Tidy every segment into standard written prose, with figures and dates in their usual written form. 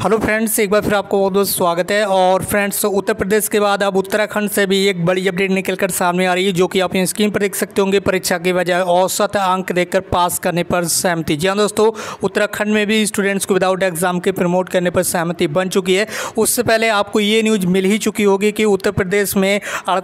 Hello friends, एक बार फिर आपको बहुत बहुत स्वागत है। और फ्रेंड्स, उत्तर प्रदेश के बाद अब उत्तराखंड से भी एक बड़ी अपडेट निकलकर सामने आ रही है, जो कि आप स्क्रीन पर देख सकते होंगे। परीक्षा के बजाय औसत अंक देकर पास करने पर सहमति। जी हाँ दोस्तों, उत्तराखंड में भी स्टूडेंट्स को विदाउट एग्जाम के प्रमोट करने पर सहमति बन चुकी है। उससे पहले आपको ये न्यूज़ मिल ही चुकी होगी कि उत्तर प्रदेश में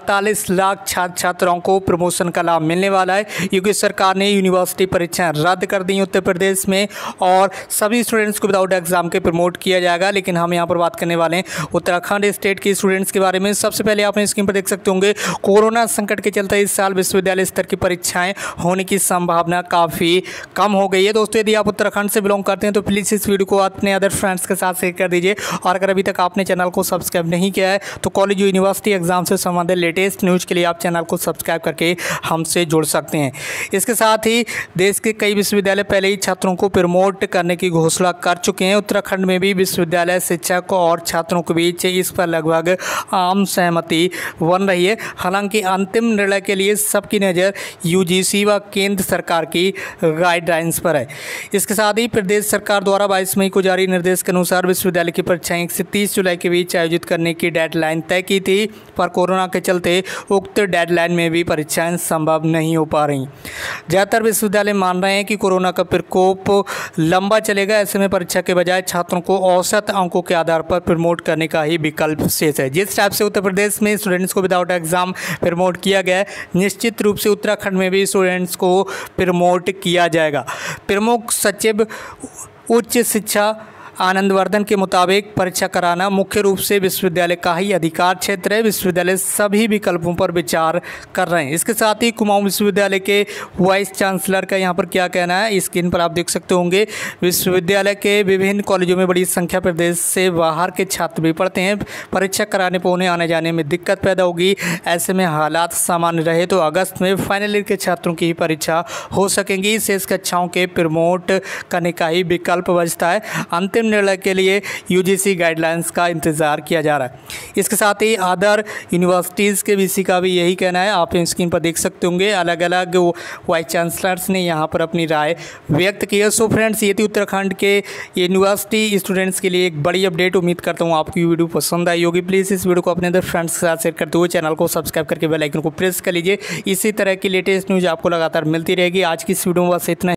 48 लाख छात्र छात्राओं को प्रमोशन का लाभ मिलने वाला है, क्योंकि सरकार ने यूनिवर्सिटी परीक्षाएँ रद्द कर दी उत्तर प्रदेश में और सभी स्टूडेंट्स को विदाउट एग्जाम के प्रमोट किया जाएगा। लेकिन हम यहाँ पर बात करने वाले हैं उत्तराखंड स्टेट के स्टूडेंट्स के बारे में। सबसे पहले आप स्क्रीन पर देख सकते होंगे, कोरोना संकट के चलते इस साल विश्वविद्यालय स्तर की परीक्षाएं होने की संभावना काफ़ी कम हो गई है। दोस्तों, यदि आप उत्तराखंड से बिलोंग करते हैं तो प्लीज़ इस वीडियो को अपने अदर फ्रेंड्स के साथ शेयर कर दीजिए। और अगर अभी तक आपने चैनल को सब्सक्राइब नहीं किया है तो कॉलेज यूनिवर्सिटी एग्जाम से संबंधित लेटेस्ट न्यूज़ के लिए आप चैनल को सब्सक्राइब करके हमसे जुड़ सकते हैं। इसके साथ ही देश के कई विश्वविद्यालय पहले ही छात्रों को प्रमोट करने की घोषणा कर चुके हैं। उत्तराखंड में भी विश्वविद्यालय शिक्षक और छात्रों के बीच इस पर लगभग आम सहमति बन रही है। हालांकि अंतिम निर्णय के लिए सबकी नज़र यूजीसी व केंद्र सरकार की गाइडलाइंस पर है। इसके साथ ही प्रदेश सरकार द्वारा 22 मई को जारी निर्देश के अनुसार विश्वविद्यालय की परीक्षाएं 1 से 30 जुलाई के बीच आयोजित करने की डेडलाइन तय की थी, पर कोरोना के चलते उक्त डेडलाइन में भी परीक्षाएं संभव नहीं हो पा रही। ज़्यादातर विश्वविद्यालय मान रहे हैं कि कोरोना का प्रकोप लंबा चलेगा। ऐसे में परीक्षा के बजाय छात्रों को औसत अंकों के आधार पर प्रमोट करने का ही विकल्प शेष है। जिस टाइप से उत्तर प्रदेश में स्टूडेंट्स को विदाउट एग्जाम प्रमोट किया गया है, निश्चित रूप से उत्तराखंड में भी स्टूडेंट्स को प्रमोट किया जाएगा। प्रमुख सचिव उच्च शिक्षा आनंदवर्धन के मुताबिक परीक्षा कराना मुख्य रूप से विश्वविद्यालय का ही अधिकार क्षेत्र है। विश्वविद्यालय सभी विकल्पों पर विचार कर रहे हैं। इसके साथ ही कुमाऊं विश्वविद्यालय के वाइस चांसलर का यहाँ पर क्या कहना है, स्क्रीन पर आप देख सकते होंगे। विश्वविद्यालय के विभिन्न कॉलेजों में बड़ी संख्या प्रदेश से बाहर के छात्र भी पढ़ते हैं। परीक्षा कराने पर उन्हें आने जाने में दिक्कत पैदा होगी। ऐसे में हालात सामान्य रहे तो अगस्त में फाइनल ईयर के छात्रों की ही परीक्षा हो सकेंगी। शेष कक्षाओं के प्रमोट करने का ही विकल्प बचता है। अंतिम निर्णय के लिए यूजीसी गाइडलाइंस का इंतजार किया जा रहा है। इसके साथ ही अदर यूनिवर्सिटीज़ के वीसी का भी यही कहना है। आप स्क्रीन पर देख सकते होंगे, अलग अलग वाइस चांसलर्स ने यहाँ पर अपनी राय व्यक्त की है। सो फ्रेंड्स, ये थी उत्तराखंड के यूनिवर्सिटी स्टूडेंट्स के लिए एक बड़ी अपडेट। उम्मीद करता हूँ आपकी वीडियो पसंद आई होगी। प्लीज़ इस वीडियो को अपने अदर फ्रेंड्स के साथ शेयर करते हुए चैनल को सब्सक्राइब करके बेल आइकन को प्रेस कर लीजिए। इसी तरह की लेटेस्ट न्यूज़ आपको लगातार मिलती रहेगी। आज की इस वीडियो में बस इतना।